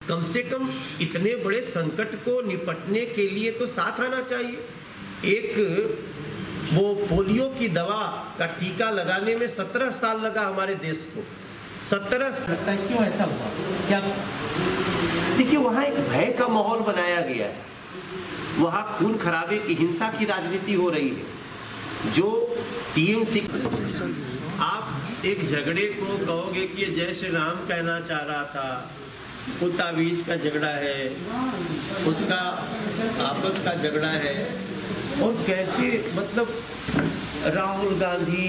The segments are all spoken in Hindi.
कम से कम इतने बड़े संकट को निपटने के लिए तो साथ आना चाहिए। एक वो पोलियो की दवा का टीका लगाने में 17 साल लगा हमारे देश को। 17 लगता है क्यों ऐसा हुआ? क्या देखिए, वहाँ एक भय का माहौल बनाया गया है, वहाँ खून खराबे की, हिंसा की राजनीति हो रही है। जो टीएमसी, आप एक झगड़े को कहोगे कि ये जय श्री राम कहना चाह रहा था, वो तावीज का झगड़ा है, उसका आपस का झगड़ा है, और कैसे मतलब राहुल गांधी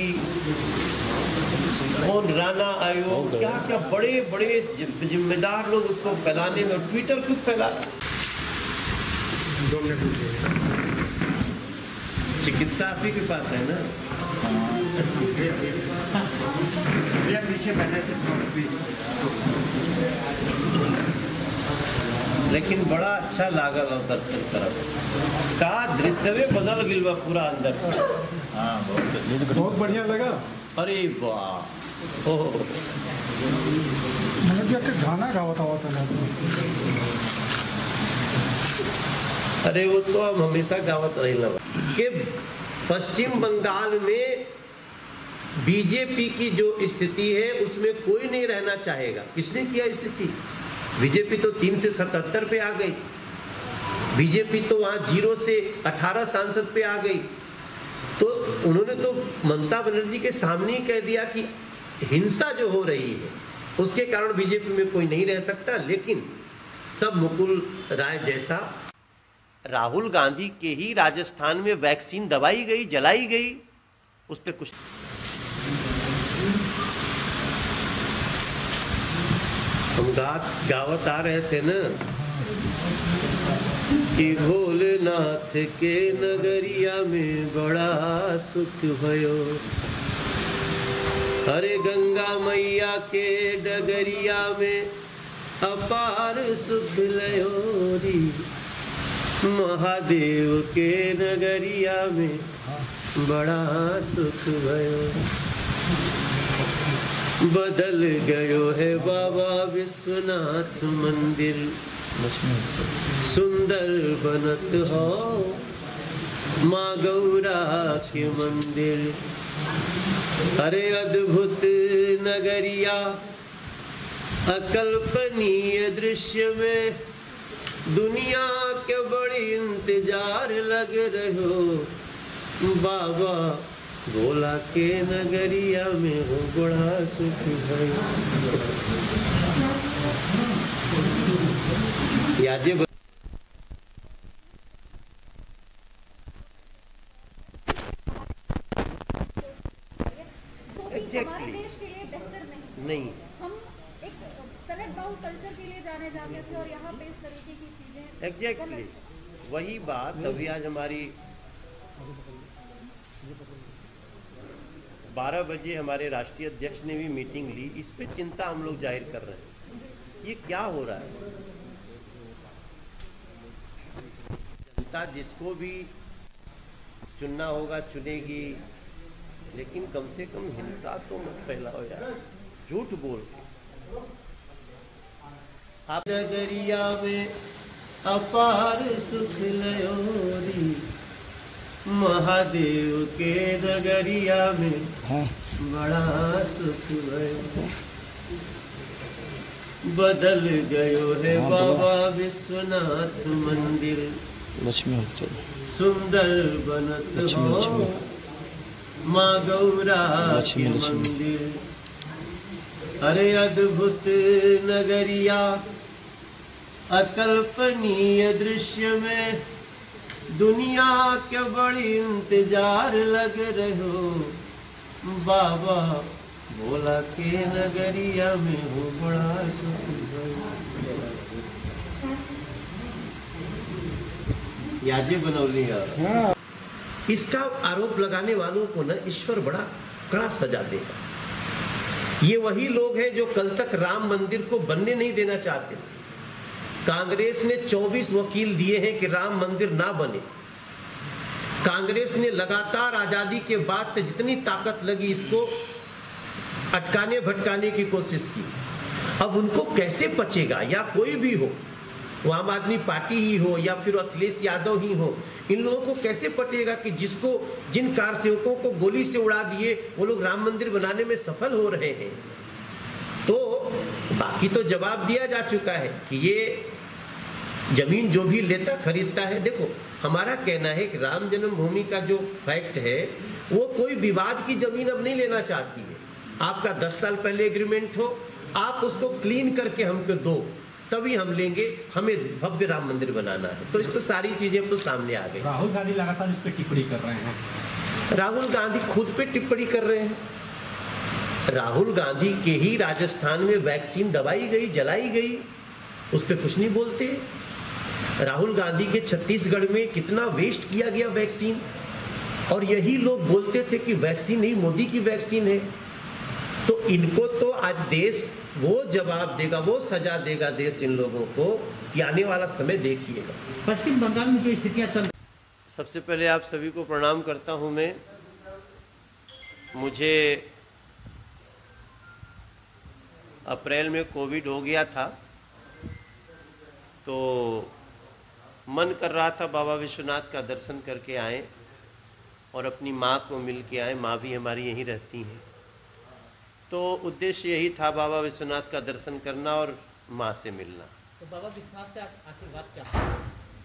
और राणा आयोग, क्या क्या बड़े बड़े जिम्मेदार लोग उसको फैलाने में, ट्विटर क्यों फैला। चिकित्सा आप ही के पास है ना? पीछे बैठने से लेकिन बड़ा अच्छा लागल और दर्शन करब का दृश्य बदल गिल बा पूरा अंदर। हाँ, बहुत बढ़िया लगा। अरे वाह, ओह मतलब गाना गावा था अरे वो तो हम हमेशा गावत रही लगा कि पश्चिम बंगाल में बीजेपी की जो स्थिति है उसमें कोई नहीं रहना चाहेगा। किसने किया स्थिति? बीजेपी तो 3 से 77 पे आ गई। बीजेपी तो वहाँ 0 से 18 सांसद पे आ गई। तो उन्होंने तो ममता बनर्जी के सामने ही कह दिया कि हिंसा जो हो रही है उसके कारण बीजेपी में कोई नहीं रह सकता। लेकिन सब मुकुल राय जैसा, राहुल गांधी के ही राजस्थान में वैक्सीन दबाई गई, जलाई गई, उस पर कुछ हम गावत आ रहे थे ना कि भोलेनाथ के नगरिया में बड़ा सुख भयो, हरे गंगा मैया के डगरिया में अपार सुख लयो री, महादेव के नगरिया में बड़ा सुख भयो। बदल गयो है बाबा विश्वनाथ मंदिर, सुंदर बनत हो माँ गौरा के मंदिर। अरे अद्भुत नगरिया अकल्पनीय दृश्य में दुनिया के बड़ी इंतजार लग रहो, बाबा भोला के नगरिया में हो बड़ा सुख है। याजे एग्जैक्टली नहीं, हम एक सेलेक्ट बाउल कल्चर के लिए जाने जाते थे और यहाँ पे इस तरीके की चीजें एग्जैक्टली वही बात। अभी आज हमारी 12 बजे हमारे राष्ट्रीय अध्यक्ष ने भी मीटिंग ली। इस पे चिंता हम लोग जाहिर कर रहे हैं, ये क्या हो रहा है। जनता जिसको भी चुनना होगा चुनेगी, लेकिन कम से कम हिंसा तो मत फैलाओ यार, झूठ बोल के। आप नगरिया में अपार सुख लयोरी, महादेव के नगरिया में बड़ा सुख भयो। बदल गयो है बाबा विश्वनाथ मंदिर, सुंदर बनत हो माँ गौरा के मंदिर। अरे अद्भुत नगरिया अकल्पनीय दृश्य में दुनिया के बड़ी इंतजार लग रहो, बाबा भोला के नगरिया में हो बड़ा सुख। याजे बनौली यार। इसका आरोप लगाने वालों को ना ईश्वर बड़ा कड़ा सजा देगा। ये वही लोग हैं जो कल तक राम मंदिर को बनने नहीं देना चाहते। कांग्रेस ने 24 वकील दिए हैं कि राम मंदिर ना बने। कांग्रेस ने लगातार आजादी के बाद से जितनी ताकत लगी इसको अटकाने भटकाने की कोशिश की। अब उनको कैसे पचेगा, या कोई भी हो, वो आम आदमी पार्टी ही हो या फिर अखिलेश यादव ही हो, इन लोगों को कैसे पटेगा कि जिन कार सेवकों को गोली से उड़ा दिए वो लोग राम मंदिर बनाने में सफल हो रहे हैं। तो बाकी तो जवाब दिया जा चुका है कि ये जमीन जो भी लेता खरीदता है। देखो, हमारा कहना है कि राम जन्मभूमि का जो फैक्ट है वो कोई विवाद की जमीन अब नहीं लेना चाहती है। आपका 10 साल पहले एग्रीमेंट हो, आप उसको क्लीन करके हमको दो, तभी हम लेंगे। हमें भव्य राम मंदिर बनाना है। तो इसको सारी चीजें तो सामने आ गई। राहुल गांधी लगातार इस पर टिप्पणी कर रहे हैं। राहुल गांधी खुद पे टिप्पणी कर रहे हैं। राहुल गांधी के ही राजस्थान में वैक्सीन दबाई गई, जलाई गई, उस पर कुछ नहीं बोलते। राहुल गांधी के छत्तीसगढ़ में कितना वेस्ट किया गया वैक्सीन, और यही लोग बोलते थे कि वैक्सीन नहीं, मोदी की वैक्सीन है। तो इनको तो आज देश वो जवाब देगा, वो सजा देगा देश इन लोगों को कि आने वाला समय देखिएगा। पश्चिम बंगाल में जो स्थितियां चल, सबसे पहले आप सभी को प्रणाम करता हूं मैं। मुझे अप्रैल में कोविड हो गया था, तो मन कर रहा था बाबा विश्वनाथ का दर्शन करके आएं और अपनी माँ को मिल के आएँ। माँ भी हमारी यहीं रहती हैं, तो उद्देश्य यही था बाबा विश्वनाथ का दर्शन करना और माँ से मिलना। तो बाबा विश्वनाथ से आशीर्वाद क्या?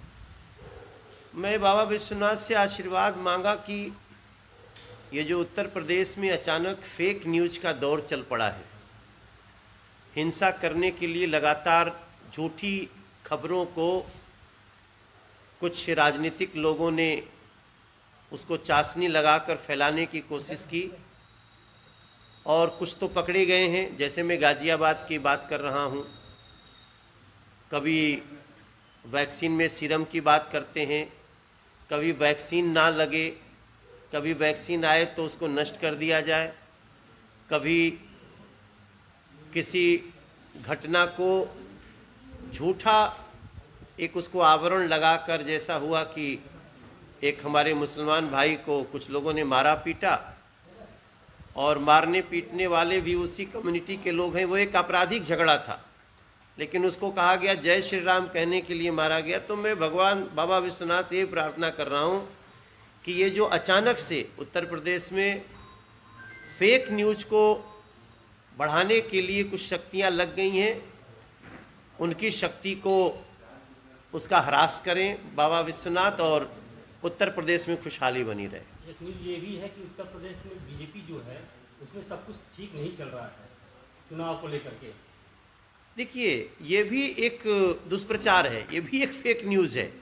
मैं बाबा विश्वनाथ से आशीर्वाद मांगा कि ये जो उत्तर प्रदेश में अचानक फेक न्यूज़ का दौर चल पड़ा है, हिंसा करने के लिए लगातार झूठी खबरों को कुछ राजनीतिक लोगों ने उसको चाशनी लगाकर फैलाने की कोशिश की, और कुछ तो पकड़े गए हैं। जैसे मैं गाज़ियाबाद की बात कर रहा हूँ, कभी वैक्सीन में सीरम की बात करते हैं, कभी वैक्सीन ना लगे, कभी वैक्सीन आए तो उसको नष्ट कर दिया जाए, कभी किसी घटना को झूठा एक उसको आवरण लगाकर, जैसा हुआ कि एक हमारे मुसलमान भाई को कुछ लोगों ने मारा पीटा, और मारने पीटने वाले भी उसी कम्युनिटी के लोग हैं। वो एक आपराधिक झगड़ा था, लेकिन उसको कहा गया जय श्री राम कहने के लिए मारा गया। तो मैं भगवान बाबा विश्वनाथ से ये प्रार्थना कर रहा हूँ कि ये जो अचानक से उत्तर प्रदेश में फेक न्यूज़ को बढ़ाने के लिए कुछ शक्तियाँ लग गई हैं, उनकी शक्ति को उसका ह्रास करें बाबा विश्वनाथ, और उत्तर प्रदेश में खुशहाली बनी रहे। एक न्यूज़ ये भी है कि उत्तर प्रदेश में बीजेपी जो है उसमें सब कुछ ठीक नहीं चल रहा है चुनाव को लेकर के। देखिए, ये भी एक दुष्प्रचार है, ये भी एक फेक न्यूज़ है।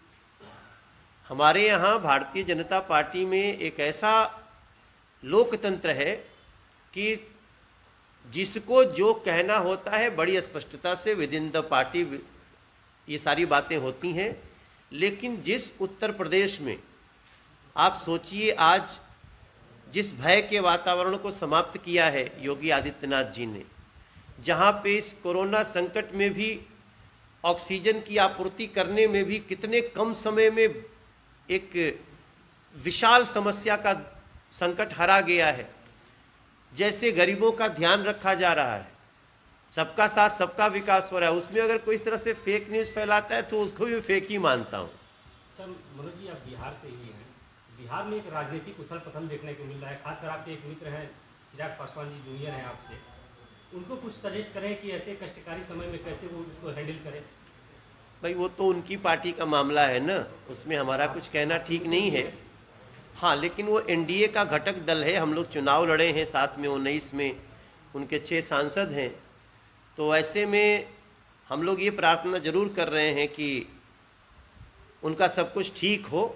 हमारे यहाँ भारतीय जनता पार्टी में एक ऐसा लोकतंत्र है कि जिसको जो कहना होता है बड़ी स्पष्टता से विद इन द पार्टी ये सारी बातें होती हैं। लेकिन जिस उत्तर प्रदेश में आप सोचिए, आज जिस भय के वातावरण को समाप्त किया है योगी आदित्यनाथ जी ने, जहाँ पे इस कोरोना संकट में भी ऑक्सीजन की आपूर्ति करने में भी कितने कम समय में एक विशाल समस्या का संकट हरा गया है, जैसे गरीबों का ध्यान रखा जा रहा है, सबका साथ सबका विकास हो रहा है, उसमें अगर कोई इस तरह से फेक न्यूज़ फैलाता है तो उसको भी फेक ही मानता हूँ। अच्छा मनोज जी, आप बिहार से ही हैं। बिहार में एक राजनीतिक उथल पथल देखने को मिल रहा है, खासकर आपके एक मित्र हैं चिराग पासवान जी, जूनियर हैं आपसे, उनको कुछ सजेस्ट करें कि ऐसे कष्टकारी समय में कैसे वो उसको हैंडल करें। भाई वो तो उनकी पार्टी का मामला है ना, उसमें हमारा कुछ कहना ठीक नहीं है। हाँ, लेकिन वो एनडीए का घटक दल है, हम लोग चुनाव लड़े हैं साथ में 19 में, उनके 6 सांसद हैं। तो ऐसे में हम लोग ये प्रार्थना जरूर कर रहे हैं कि उनका सब कुछ ठीक हो,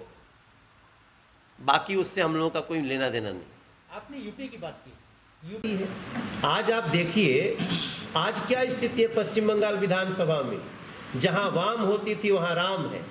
बाकी उससे हम लोगों का कोई लेना देना नहीं। आपने यूपी की बात की, यूपी है। आज आप देखिए, आज क्या स्थिति है पश्चिम बंगाल विधानसभा में, जहां वाम होती थी वहां राम है,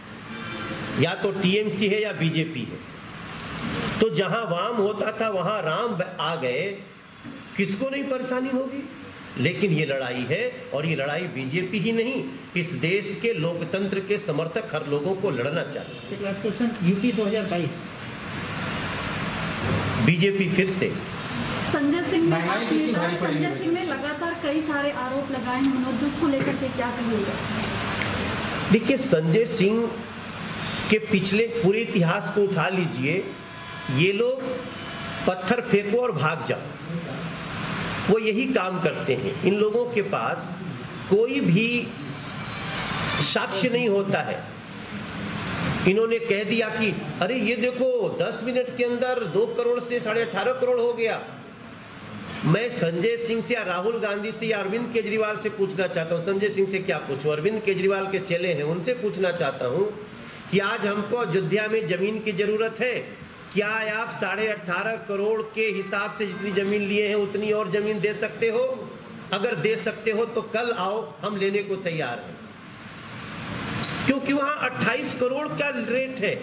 या तो टीएमसी है या बीजेपी है। तो जहां वाम होता था वहां राम आ गए, किसको नहीं परेशानी होगी। लेकिन ये लड़ाई है, और ये लड़ाई बीजेपी ही नहीं, इस देश के लोकतंत्र के समर्थक हर लोगों को लड़ना चाहिए। एक लास्ट क्वेश्चन, यूपी 2022 बीजेपी फिर से संजय सिंह ने महंगाई कितनी भारी पड़ेगी? संजय सिंह ने लगातार कई सारे आरोप लगाए हैं मनोज, जिसको लेकर के क्या कहिएगा? देखिए, संजय सिंह के पिछले पूरे इतिहास को उठा लीजिए, ये लोग पत्थर फेंको और भाग जाओ, वो यही काम करते हैं। इन लोगों के पास कोई भी साक्ष्य नहीं होता है। इन्होंने कह दिया कि अरे ये देखो 10 मिनट के अंदर 2 करोड़ से 18.5 करोड़ हो गया। मैं संजय सिंह से या राहुल गांधी से या अरविंद केजरीवाल से पूछना चाहता हूँ, संजय सिंह से क्या पूछूं, अरविंद केजरीवाल के चेले हैं, उनसे पूछना चाहता हूँ कि आज हमको अयोध्या में जमीन की जरूरत है, क्या आप 18.5 करोड़ के हिसाब से जितनी जमीन लिए हैं उतनी और जमीन दे सकते हो? अगर दे सकते हो तो कल आओ, हम लेने को तैयार हैं। क्योंकि वहां 28 करोड़ का रेट है।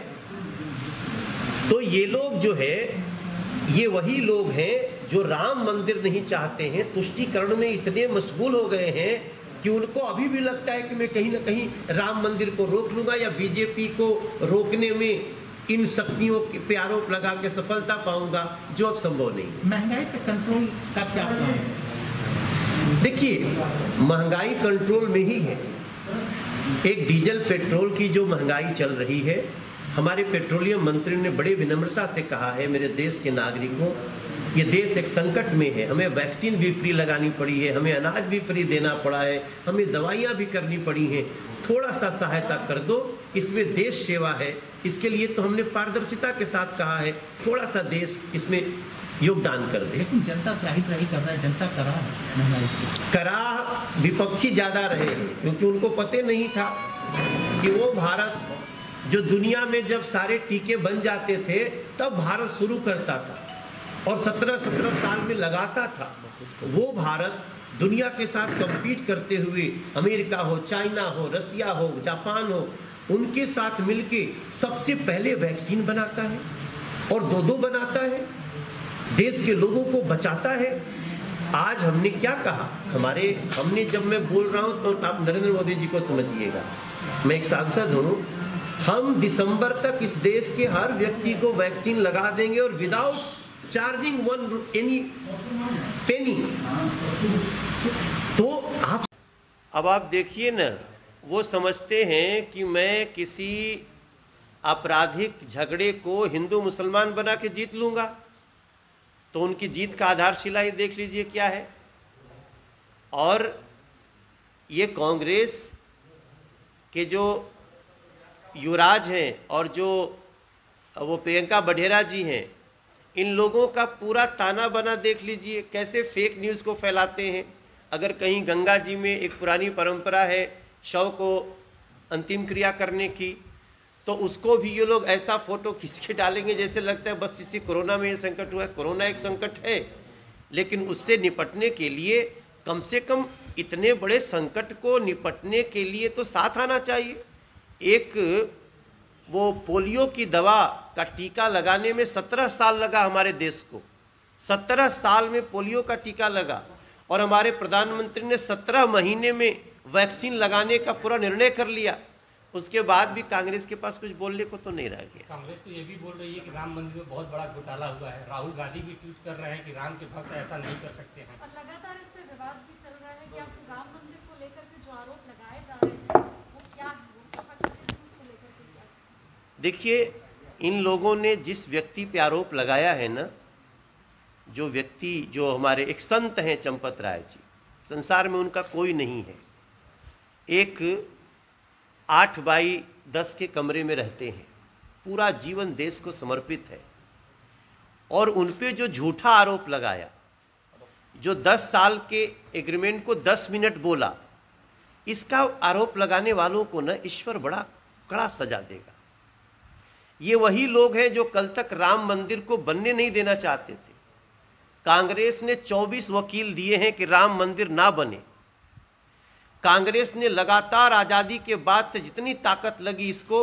तो ये लोग जो है, ये वही लोग हैं जो राम मंदिर नहीं चाहते हैं, तुष्टीकरण में इतने मशगूल हो गए हैं कि उनको अभी भी लगता है कि मैं कहीं ना कहीं राम मंदिर को रोक लूंगा या बीजेपी को रोकने में इन शक्तियों पे आरोप लगा के सफलता पाऊंगा, जो अब संभव नहीं। महंगाई पे कंट्रोल का क्या प्लान है? देखिए, महंगाई कंट्रोल में ही है। एक डीजल पेट्रोल की जो महंगाई चल रही है, हमारे पेट्रोलियम मंत्री ने बड़े विनम्रता से कहा है, मेरे देश के नागरिकों, ये देश एक संकट में है, हमें वैक्सीन भी फ्री लगानी पड़ी है, हमें अनाज भी फ्री देना पड़ा है, हमें दवाइयाँ भी करनी पड़ी हैं, थोड़ा सा सहायता कर दो, इसमें देश सेवा है। इसके लिए तो हमने पारदर्शिता के साथ कहा है, थोड़ा सा देश इसमें योगदान कर दे। लेकिन जनता त्राही कर रहा है, जनता करा महंगाई करा विपक्षी ज्यादा रहे, क्योंकि उनको पता नहीं था कि वो भारत जो दुनिया में जब सारे टीके बन जाते थे तब भारत शुरू करता था और 17 साल में लगाता था। वो भारत दुनिया के साथ कंपीट करते हुए, अमेरिका हो, चाइना हो, रसिया हो, जापान हो, उनके साथ मिलके सबसे पहले वैक्सीन बनाता है और 2 बनाता है, देश के लोगों को बचाता है। आज हमने क्या कहा, हमने जब मैं बोल रहा हूं तो आप नरेंद्र मोदी जी को समझिएगा, मैं एक सांसद हूं, हम दिसंबर तक इस देश के हर व्यक्ति को वैक्सीन लगा देंगे और विदाउट चार्जिंग एनी पेनी। तो अब आप देखिए ना, वो समझते हैं कि मैं किसी आपराधिक झगड़े को हिंदू मुसलमान बना के जीत लूंगा, तो उनकी जीत का आधारशिला ही देख लीजिए क्या है। और ये कांग्रेस के जो युवराज हैं और जो वो प्रियंका बढ़ेरा जी हैं, इन लोगों का पूरा ताना बना देख लीजिए, कैसे फेक न्यूज़ को फैलाते हैं। अगर कहीं गंगा जी में एक पुरानी परंपरा है शव को अंतिम क्रिया करने की, तो उसको भी ये लोग ऐसा फोटो खींच के डालेंगे जैसे लगता है बस इसी कोरोना में ये संकट हुआ है। कोरोना एक संकट है, लेकिन उससे निपटने के लिए कम से कम इतने बड़े संकट को निपटने के लिए तो साथ आना चाहिए। एक वो पोलियो की दवा का टीका लगाने में 17 साल लगा हमारे देश को, 17 साल में पोलियो का टीका लगा और हमारे प्रधानमंत्री ने 17 महीने में वैक्सीन लगाने का पूरा निर्णय कर लिया। उसके बाद भी कांग्रेस के पास कुछ बोलने को तो नहीं रह गया। कांग्रेस तो ये भी बोल रही है कि राम मंदिर में बहुत बड़ा घोटाला हुआ है। राहुल गांधी भी ट्वीट कर रहे हैं कि राम के भक्त ऐसा नहीं कर सकते हैं। और लगातार इस पे विवाद भी चल रहा है कि आप राम मंदिर को लेकर के जो आरोप लगाए जा रहे हैं वो क्या है, उसको लेकर के क्या? देखिए, इन लोगों ने जिस व्यक्ति पे आरोप लगाया है ना, जो व्यक्ति जो हमारे एक संत हैं चंपत राय जी, संसार में उनका कोई नहीं है। एक 8 बाई 10 के कमरे में रहते हैं, पूरा जीवन देश को समर्पित है, और उन पे जो झूठा आरोप लगाया, जो 10 साल के एग्रीमेंट को 10 मिनट बोला, इसका आरोप लगाने वालों को ना ईश्वर बड़ा कड़ा सजा देगा। ये वही लोग हैं जो कल तक राम मंदिर को बनने नहीं देना चाहते थे। कांग्रेस ने 24 वकील दिए हैं कि राम मंदिर ना बने। कांग्रेस ने लगातार आज़ादी के बाद से जितनी ताकत लगी इसको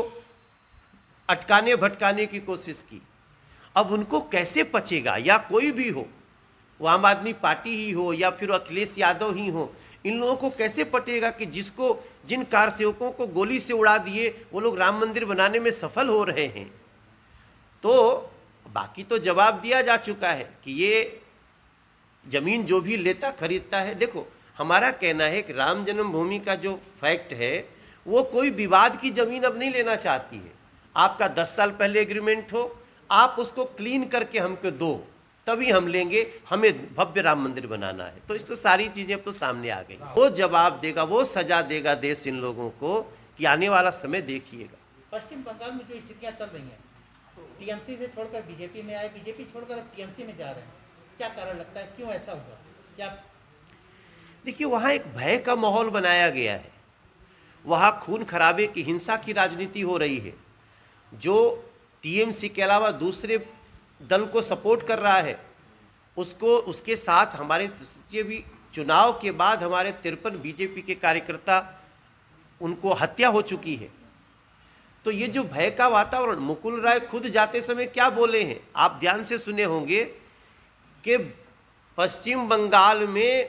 अटकाने भटकाने की कोशिश की। अब उनको कैसे पचेगा, या कोई भी हो, वो आम आदमी पार्टी ही हो या फिर अखिलेश यादव ही हो, इन लोगों को कैसे पटेगा कि जिन कार सेवकों को गोली से उड़ा दिए वो लोग राम मंदिर बनाने में सफल हो रहे हैं। तो बाकी तो जवाब दिया जा चुका है कि ये ज़मीन जो भी लेता खरीदता है, देखो हमारा कहना है कि राम जन्मभूमि का जो फैक्ट है वो कोई विवाद की ज़मीन अब नहीं लेना चाहती है। आपका 10 साल पहले एग्रीमेंट हो, आप उसको क्लीन करके हमको दो, तभी हम लेंगे, हमें भव्य राम मंदिर बनाना है। तो इस तो सारी चीज़ें अब तो सामने आ गई। वो जवाब देगा, वो सजा देगा देश इन लोगों को कि आने वाला समय देखिएगा। पश्चिम बंगाल में जो स्थितियाँ चल रही हैं, टीएमसी से छोड़कर बीजेपी में आए, बीजेपी छोड़कर अब टीएमसी में जा रहे हैं, क्या कारण लगता है, क्यों ऐसा हुआ? क्या देखिए, वहाँ एक भय का माहौल बनाया गया है, वहाँ खून खराबे की, हिंसा की राजनीति हो रही है। जो टीएमसी के अलावा दूसरे दल को सपोर्ट कर रहा है उसको, उसके साथ हमारे भी चुनाव के बाद हमारे 53 बीजेपी के कार्यकर्ता, उनको हत्या हो चुकी है। तो ये जो भय का वातावरण, मुकुल राय खुद जाते समय क्या बोले हैं, आप ध्यान से सुने होंगे कि पश्चिम बंगाल में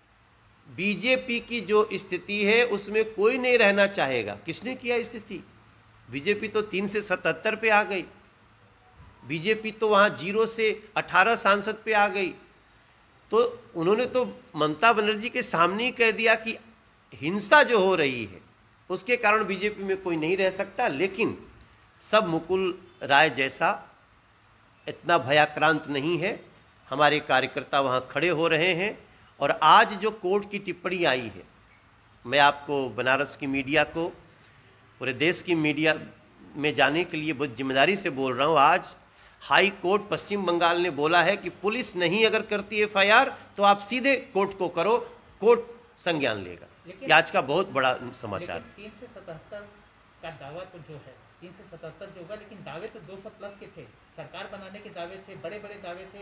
बीजेपी की जो स्थिति है उसमें कोई नहीं रहना चाहेगा। किसने किया स्थिति? बीजेपी तो 3 से 77 पे आ गई, बीजेपी तो वहाँ 0 से 18 सांसद पे आ गई। तो उन्होंने तो ममता बनर्जी के सामने ही कह दिया कि हिंसा जो हो रही है उसके कारण बीजेपी में कोई नहीं रह सकता। लेकिन सब मुकुल राय जैसा इतना भयाक्रांत नहीं है, हमारे कार्यकर्ता वहाँ खड़े हो रहे हैं। और आज जो कोर्ट की टिप्पणी आई है, मैं आपको बनारस की मीडिया को, पूरे देश की मीडिया में जाने के लिए बहुत जिम्मेदारी से बोल रहा हूँ। आज हाई कोर्ट पश्चिम बंगाल ने बोला है कि पुलिस नहीं अगर करती एफआईआर तो आप सीधे कोर्ट को करो, कोर्ट संज्ञान लेगा। ये आज का बहुत बड़ा समाचार। 377 का दावा तो जो है 377 जो होगा, लेकिन दावे तो 200 प्लस के थे, सरकार बनाने के दावे थे, बड़े बड़े दावे थे।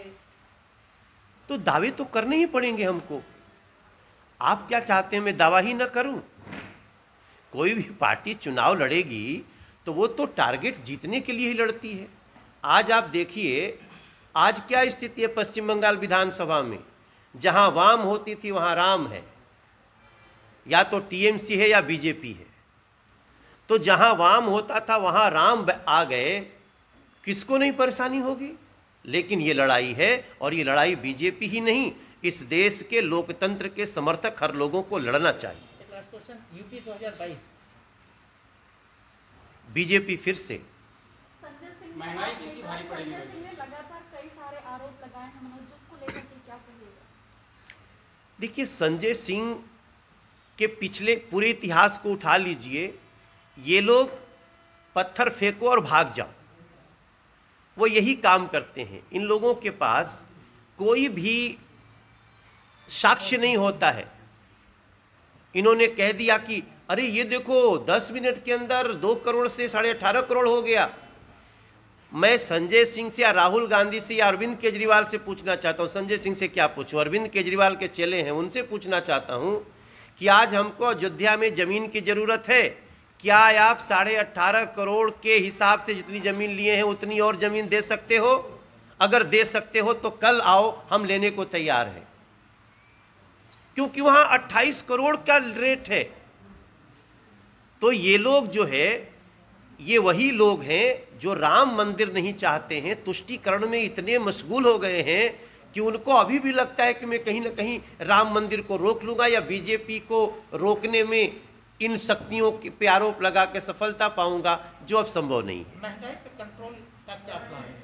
तो दावे तो करने ही पड़ेंगे हमको। आप क्या चाहते हैं मैं दावा ही न करूं? कोई भी पार्टी चुनाव लड़ेगी तो वो तो टारगेट जीतने के लिए ही लड़ती है। आज आप देखिए, आज क्या स्थिति है पश्चिम बंगाल विधानसभा में, जहां वाम होती थी वहां राम है, या तो टीएमसी है या बीजेपी है। तो जहां वाम होता था वहां राम आ गए, किसको नहीं परेशानी होगी? लेकिन ये लड़ाई है, और ये लड़ाई बीजेपी ही नहीं, इस देश के लोकतंत्र के समर्थक हर लोगों को लड़ना चाहिए। एक लास्ट क्वेश्चन, यूपी 2022 बीजेपी फिर से संजय सिंह ने महंगाई कितनी भारी पड़ेगी? संजय सिंह ने लगातार कई सारे आरोप लगाए हैं मनोज, उसको लेकर के क्या कहिएगा? देखिए, संजय सिंह के पिछले पूरे इतिहास को उठा लीजिए, ये लोग पत्थर फेंको और भाग जाओ, वो यही काम करते हैं। इन लोगों के पास कोई भी साक्ष्य नहीं होता है। इन्होंने कह दिया कि अरे ये देखो 10 मिनट के अंदर 2 करोड़ से 18.5 करोड़ हो गया। मैं संजय सिंह से या राहुल गांधी से या अरविंद केजरीवाल से पूछना चाहता हूँ, संजय सिंह से क्या पूछूं, अरविंद केजरीवाल के चेले हैं उनसे पूछना चाहता हूँ कि आज हमको अयोध्या में ज़मीन की ज़रूरत है, क्या आप 18.5 करोड़ के हिसाब से जितनी ज़मीन लिए हैं उतनी और ज़मीन दे सकते हो? अगर दे सकते हो तो कल आओ, हम लेने को तैयार हैं। क्योंकि वहाँ 28 करोड़ का रेट है। तो ये लोग जो है, ये वही लोग हैं जो राम मंदिर नहीं चाहते हैं, तुष्टीकरण में इतने मशगूल हो गए हैं कि उनको अभी भी लगता है कि मैं कहीं ना कहीं राम मंदिर को रोक लूँगा या बीजेपी को रोकने में इन शक्तियों पे आरोप लगा के सफलता पाऊंगा, जो अब संभव नहीं है। महंगाई पे कंट्रोल का क्या प्लान है?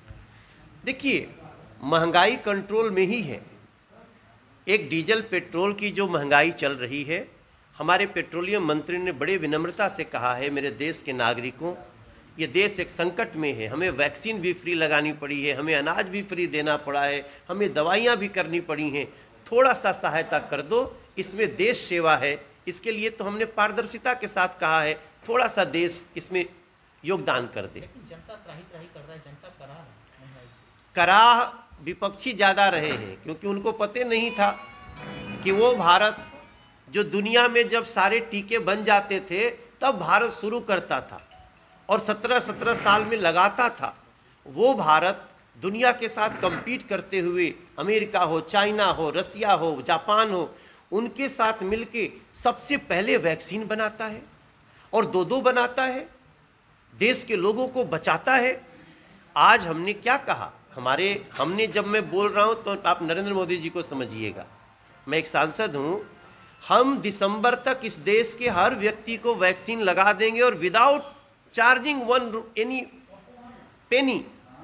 देखिए, महंगाई कंट्रोल में ही है। एक डीजल पेट्रोल की जो महंगाई चल रही है, हमारे पेट्रोलियम मंत्री ने बड़े विनम्रता से कहा है, मेरे देश के नागरिकों, ये देश एक संकट में है, हमें वैक्सीन भी फ्री लगानी पड़ी है, हमें अनाज भी फ्री देना पड़ा है, हमें दवाइयाँ भी करनी पड़ी हैं, थोड़ा सा सहायता कर दो, इसमें देश सेवा है। इसके लिए तो हमने पारदर्शिता के साथ कहा है, थोड़ा सा देश इसमें योगदान कर दे। लेकिन जनता त्राही कर रहा है, जनता कराह है महंगाई। कराह विपक्षी ज़्यादा रहे हैं, क्योंकि उनको पता नहीं था कि वो भारत जो दुनिया में जब सारे टीके बन जाते थे तब भारत शुरू करता था और 17-17 साल में लगाता था, वो भारत दुनिया के साथ compete करते हुए, अमेरिका हो, चाइना हो, रसिया हो, जापान हो, उनके साथ मिलके सबसे पहले वैक्सीन बनाता है और 2-2 बनाता है, देश के लोगों को बचाता है। आज हमने क्या कहा, हमने जब मैं बोल रहा हूं तो आप नरेंद्र मोदी जी को समझिएगा, मैं एक सांसद हूं। हम दिसंबर तक इस देश के हर व्यक्ति को वैक्सीन लगा देंगे और विदाउट चार्जिंग एनी पेनी।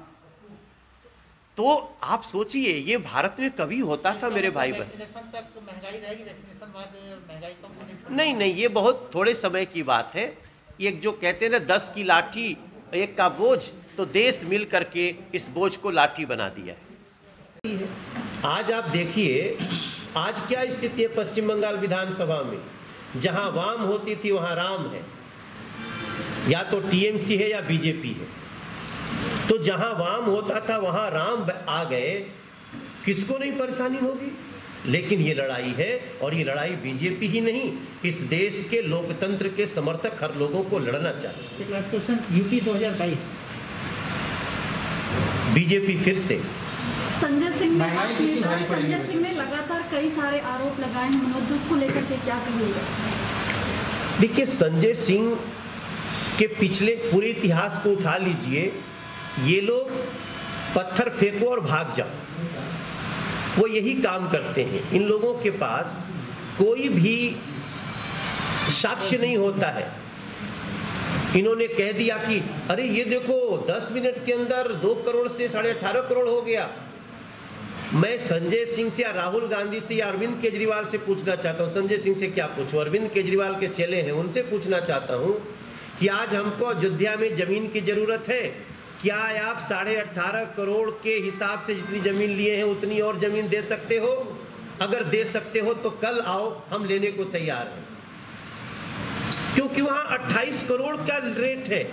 तो आप सोचिए ये भारत में कभी होता था मेरे भाई बहन? वैक्सीनेशन तक महंगाई रहेगी, वैक्सीनेशन बाद महंगाई कम होने नहीं नहीं, ये बहुत थोड़े समय की बात है। एक जो कहते हैं ना 10 की लाठी एक का बोझ, तो देश मिल करके इस बोझ को लाठी बना दिया है। आज आप देखिए आज क्या स्थिति है पश्चिम बंगाल विधानसभा में, जहां वाम होती थी वहां राम है, या तो टीएमसी है या बीजेपी है। तो जहां वाम होता था वहां राम आ गए, किसको नहीं परेशानी होगी? लेकिन ये लड़ाई है, और ये लड़ाई बीजेपी ही नहीं, इस देश के लोकतंत्र के समर्थक हर लोगों को लड़ना चाहिए। एक लास्ट क्वेश्चन, यूपी 2022 बीजेपी फिर से। संजय सिंह ने महंगाई कितनी भारी पड़ेगी? संजय सिंह ने लगातार कई सारे आरोप लगाए हैं मनोज, उसको लेकर के क्या कहिएगा? देखिए संजय सिंह के पिछले पूरे इतिहास को उठा लीजिए, ये लोग पत्थर फेंको और भाग जाओ, वो यही काम करते हैं। इन लोगों के पास कोई भी साक्ष्य नहीं होता है। इन्होंने कह दिया कि अरे ये देखो 10 मिनट के अंदर 2 करोड़ से 18.5 करोड़ हो गया। मैं संजय सिंह से या राहुल गांधी से या अरविंद केजरीवाल से पूछना चाहता हूँ, संजय सिंह से क्या पूछूं, अरविंद केजरीवाल के चेले हैं उनसे पूछना चाहता हूँ कि आज हमको अयोध्या में जमीन की जरूरत है, क्या आप 18.5 करोड़ के हिसाब से जितनी जमीन लिए हैं उतनी और जमीन दे सकते हो? अगर दे सकते हो तो कल आओ, हम लेने को तैयार हैं। क्योंकि वहां 28 करोड़ का रेट है।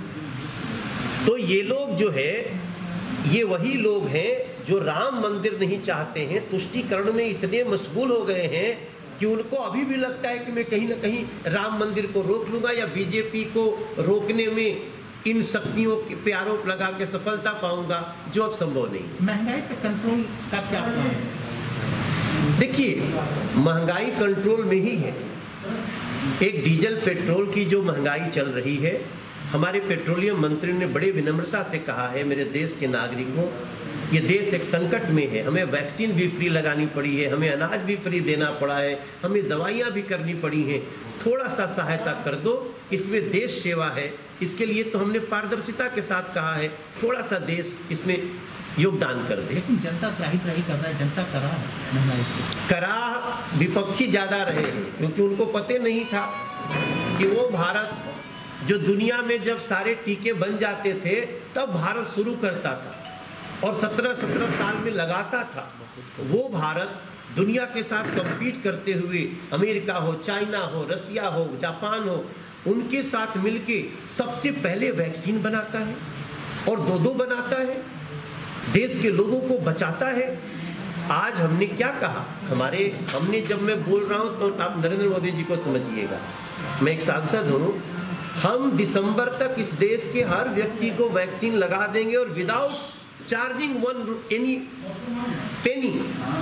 तो ये लोग जो है, ये वही लोग हैं जो राम मंदिर नहीं चाहते हैं, तुष्टीकरण में इतने मशगूल हो गए हैं कि उनको अभी भी लगता है कि मैं कहीं ना कहीं राम मंदिर को रोक लूंगा या बीजेपी को रोकने में इन शक्तियों पे आरोप लगा के सफलता पाऊंगा, जो अब संभव नहीं है। महंगाई पे कंट्रोल का क्या प्लान है? देखिए महंगाई कंट्रोल में ही है। एक डीजल पेट्रोल की जो महंगाई चल रही है, हमारे पेट्रोलियम मंत्री ने बड़े विनम्रता से कहा है मेरे देश के नागरिकों, ये देश एक संकट में है, हमें वैक्सीन भी फ्री लगानी पड़ी है, हमें अनाज भी फ्री देना पड़ा है, हमें दवाइयाँ भी करनी पड़ी हैं, थोड़ा सा सहायता कर दो, इसमें देश सेवा है। इसके लिए तो हमने पारदर्शिता के साथ कहा है, थोड़ा सा देश इसमें योगदान कर दे। लेकिन जनता त्राही त्राही कर रहा है, जनता करा महंगाई से। करा विपक्षी ज़्यादा रहे हैं, क्योंकि उनको पता नहीं था कि वो भारत जो दुनिया में जब सारे टीके बन जाते थे तब भारत शुरू करता था और 17-17 साल में लगाता था, वो भारत दुनिया के साथ कम्पीट करते हुए अमेरिका हो, चाइना हो, रसिया हो, जापान हो, उनके साथ मिलके सबसे पहले वैक्सीन बनाता है और 2-2 बनाता है, देश के लोगों को बचाता है। आज हमने क्या कहा, हमने जब मैं बोल रहा हूं तो आप नरेंद्र मोदी जी को समझिएगा, मैं एक सांसद हूं। हम दिसंबर तक इस देश के हर व्यक्ति को वैक्सीन लगा देंगे और विदाउट चार्जिंग एनी पेनी।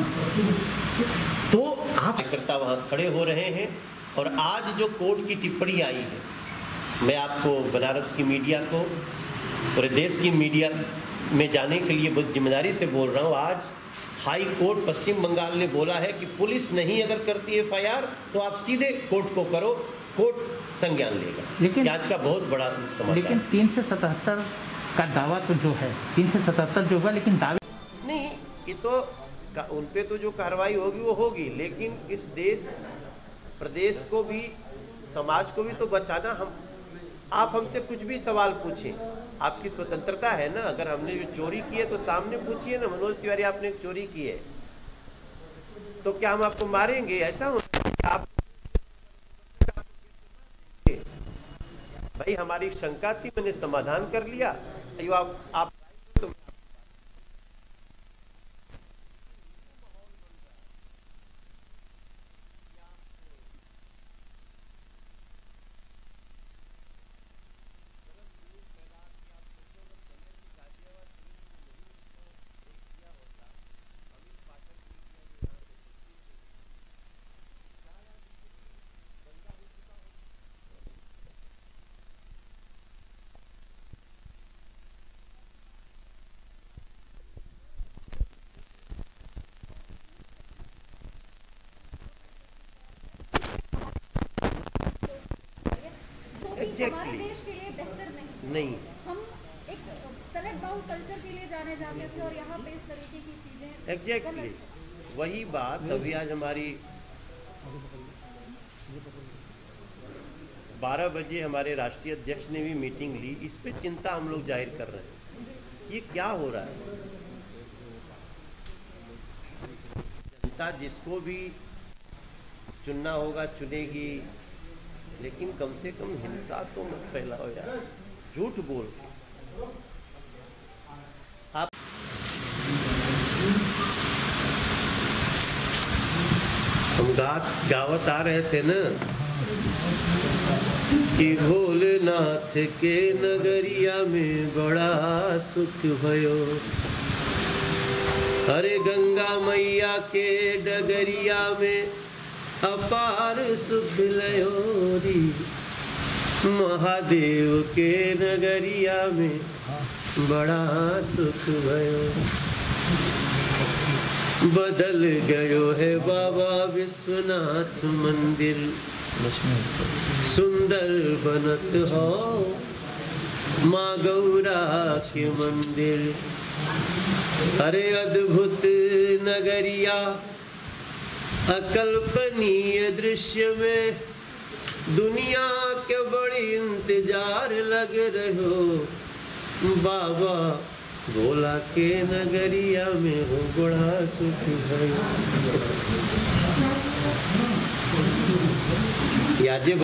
तो आप करता वहां खड़े हो रहे हैं। और आज जो कोर्ट की टिप्पणी आई है, मैं आपको बनारस की मीडिया को, पूरे देश की मीडिया में जाने के लिए बहुत जिम्मेदारी से बोल रहा हूँ। आज हाई कोर्ट पश्चिम बंगाल ने बोला है कि पुलिस नहीं अगर करती है एफआईआर तो आप सीधे कोर्ट को करो, कोर्ट संज्ञान लेगा। लेकिन आज का बहुत बड़ा समाचार। लेकिन 377 का दावा तो जो है 377 जो हुआ, लेकिन दावे नहीं, ये तो उन पे तो जो कार्रवाई होगी वो होगी, लेकिन इस देश प्रदेश को भी समाज को भी तो बचाना। आप हमसे कुछ भी सवाल पूछें, आपकी स्वतंत्रता है ना। अगर हमने जो चोरी की है तो सामने पूछिए ना, मनोज तिवारी आपने चोरी की है तो क्या हम आपको मारेंगे? ऐसा हो आप भाई, हमारी शंका थी, मैंने समाधान कर लिया। आप एग्जैक्टली देश के लिए बेहतर नहीं। नहीं, हम एक सैलेड बाउल कल्चर के लिए जाने जाते थे और यहाँ पे इस तरीके की चीजें एग्जैक्टली वही बात। अभी आज हमारी 12 बजे हमारे राष्ट्रीय अध्यक्ष ने भी मीटिंग ली, इस पे चिंता हम लोग जाहिर कर रहे हैं कि ये क्या हो रहा है। जनता जिसको भी चुनना होगा चुनेगी, लेकिन कम से कम हिंसा तो मत फैलाओ यार, झूठ बोल। आप हम गावत आ रहे थे ना कि भोलेनाथ के नगरिया में बड़ा सुख भयो, अरे गंगा मैया के डगरिया में अपार सुख लयोरी, महादेव के नगरिया में बड़ा सुख भयो। बदल गयो है बाबा विश्वनाथ मंदिर, सुंदर बनत हो माँ गौरा के मंदिर। अरे अद्भुत नगरिया अकल्पनीय दृश्य में दुनिया के बड़ी इंतजार लग रहो, बाबा भोला के नगरिया में हो बड़ा सुख है। याद